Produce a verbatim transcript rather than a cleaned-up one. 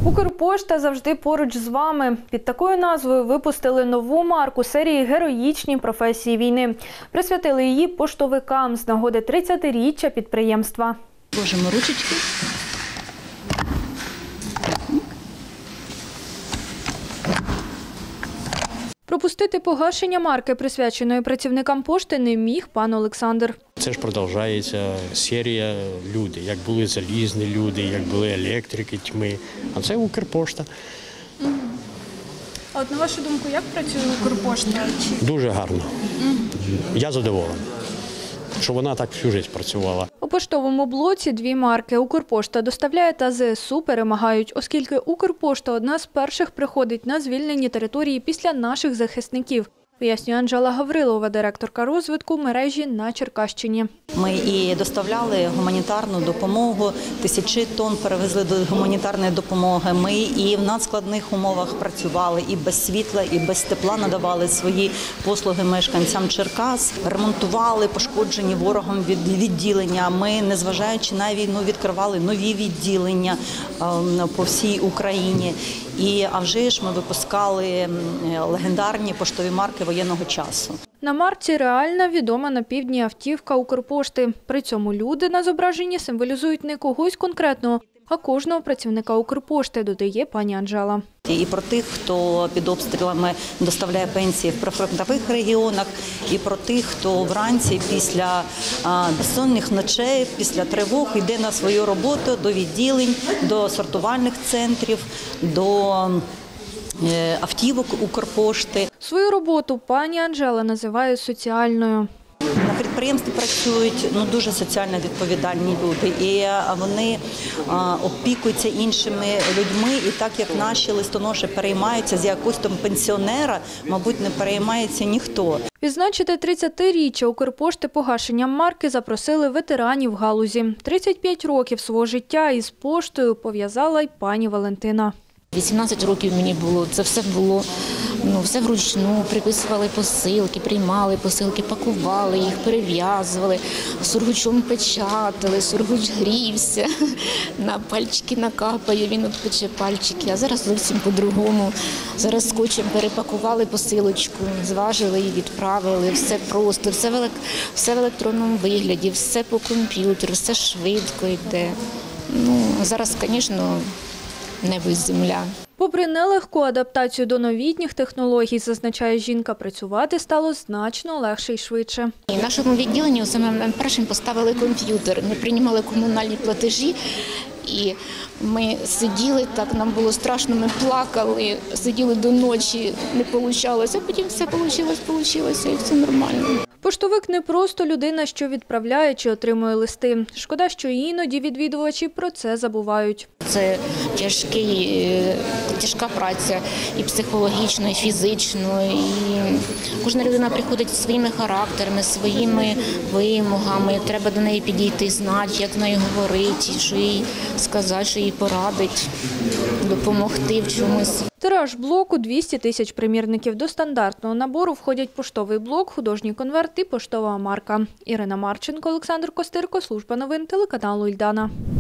Укрпошта завжди поруч з вами. Під такою назвою випустили нову марку серії «Героїчні професії війни». Присвятили її поштовикам з нагоди тридцятиріччя підприємства. Ложимо ручечки. Пропустити погашення марки, присвяченої працівникам пошти, не міг пан Олександр. Це ж продовжується серія люди, як були залізні люди, як були електрики, тьми, а це Укрпошта. А от на вашу думку, як працює Укрпошта? Дуже гарно. Я задоволений, що вона так всю життя працювала. У поштовому блоці дві марки. Укрпошта доставляє та ЗСУ перемагають, оскільки Укрпошта одна з перших приходить на звільнені території після наших захисників. Пояснює Анжела Гаврилова, директорка розвитку мережі на Черкащині. Ми і доставляли гуманітарну допомогу, тисячі тонн перевезли до гуманітарної допомоги. Ми і в надскладних умовах працювали, і без світла, і без тепла надавали свої послуги мешканцям Черкас, ремонтували пошкоджені ворогом відділення. Ми, незважаючи на війну, відкривали нові відділення по всій Україні. І, а вже ж ми випускали легендарні поштові марки воєнного часу. На марці реальна відома на півдні автівка Укрпошти. При цьому люди на зображенні символізують не когось конкретного, а кожного працівника Укрпошти, додає пані Анжела. І про тих, хто під обстрілами доставляє пенсії в прифронтових регіонах, і про тих, хто вранці після безсонних ночей, після тривог йде на свою роботу до відділень, до сортувальних центрів, до автівок Укрпошти. Свою роботу пані Анжела називає соціальною. На підприємстві працюють ну, дуже соціально відповідальні люди, і вони а, опікуються іншими людьми, і так як наші листоноші переймаються, з якогось там пенсіонера, мабуть, не переймається ніхто. Відзначити тридцятиріччя Укрпошти погашенням марки запросили ветеранів галузі. тридцять п'ять років свого життя із поштою пов'язала й пані Валентина. вісімнадцять років мені було, це все було, ну, все вручну, приписували посилки, приймали посилки, пакували їх, перев'язували, сургучом печатали, сургуч грівся, на пальчики накапає, він отпече пальчики, а зараз зовсім по-другому. Зараз скотчем перепакували посилочку, зважили і відправили, все просто, все в, елек... все в електронному вигляді, все по комп'ютеру, все швидко йде. Ну, зараз, звісно, небо і земля. Попри нелегку адаптацію до новітніх технологій, зазначає жінка, працювати стало значно легше і швидше. В нашому відділенні самим першим поставили комп'ютер, ми приймали комунальні платежі. І ми сиділи так, нам було страшно, ми плакали, сиділи до ночі, не вийшло, а потім все вийшло, вийшло і все нормально. Поштовик не просто людина, що відправляє чи отримує листи. Шкода, що іноді відвідувачі про це забувають. Це тяжкий, тяжка праця і психологічно, і фізично. І кожна людина приходить зі своїми характерами, своїми вимогами. Треба до неї підійти, знати, як з нею говорити, що їй сказати, що їй порадить, допомогти в чомусь. Тираж блоку – двісті тисяч примірників. До стандартного набору входять поштовий блок, художній конверт і поштова марка. Ірина Марченко, Олександр Костирко, служба новин телеканалу «Ільдана».